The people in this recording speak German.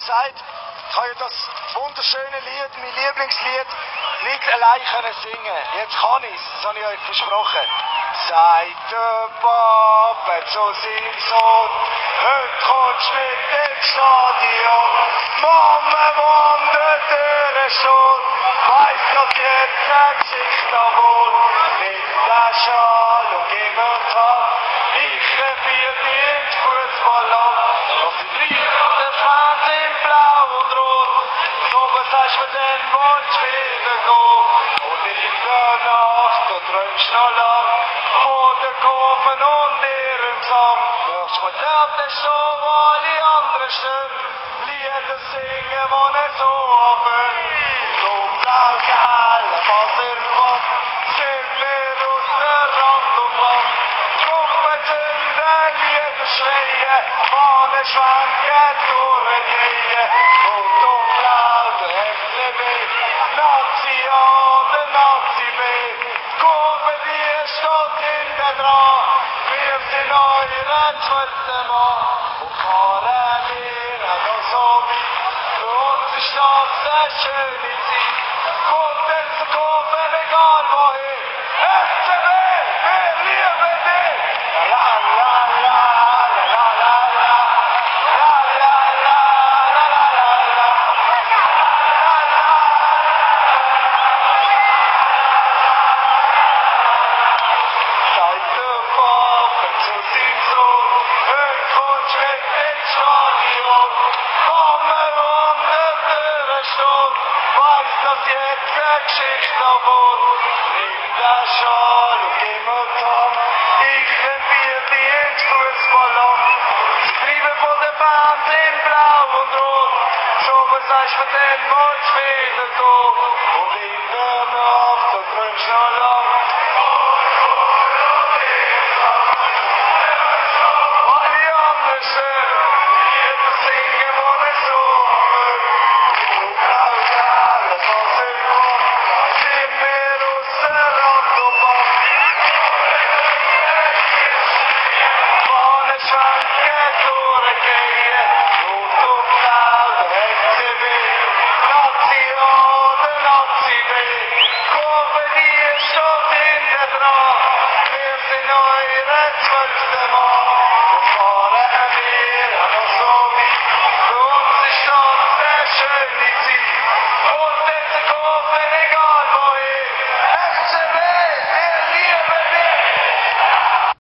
gesagt, ich habe ja das wunderschöne Lied, mein Lieblingslied, nicht allein können singen. Jetzt kann ich es, das habe ich euch versprochen. Sagt der Papa zu seinem Sohn, heute kommst du mit ins Stadion. Mama wandert durch schon, weiss, dass jetzt eine Geschichte wohl. Nimm den Schal und gib mir die Hand, ich revier dich ins Fußball an. Doch die drei der Fans in blau und rot, so was sagst du mir denn, willst du wieder gehen? Und in der Nacht, du träumst noch lang, von den Kurven und ihrem Sang. Hörst du dort den Show, wo alle anderen stehen, Lieder singen, wo nicht so abhören. So blau, gelb, Wasserwand, Schirmler aus der Rand und Wand. Kumpel zünden, Lieder schreien, Fahnen schwenken, Tore drehen. Rot und blau, der FCB, Nazi A, der Nazi B. Kurve, die steht hinten dran, wir sind eure zweite Mann. Und fahren wir noch so weit, für uns ist das eine schöne Zeit. Kommt denn zur Kurve, egal wohin, FCB, wir lieben dich. La la la, la la la la, la la la, la la la la. Sagt der Papa zu seinem Sohn, heute kommst du mit ins Stadion. Mama wandert durch schon, weiss, dass jetzt eine Geschichte wohnt. Nimm den Schal und gib mir die Hand, ich revier dich ins Fußballland. Sie treiben von den Fans in blau und rot, so was sagst du mir denn, willst du wieder gehen? Und in der Nacht, du träumst noch lang, alle anderen schön.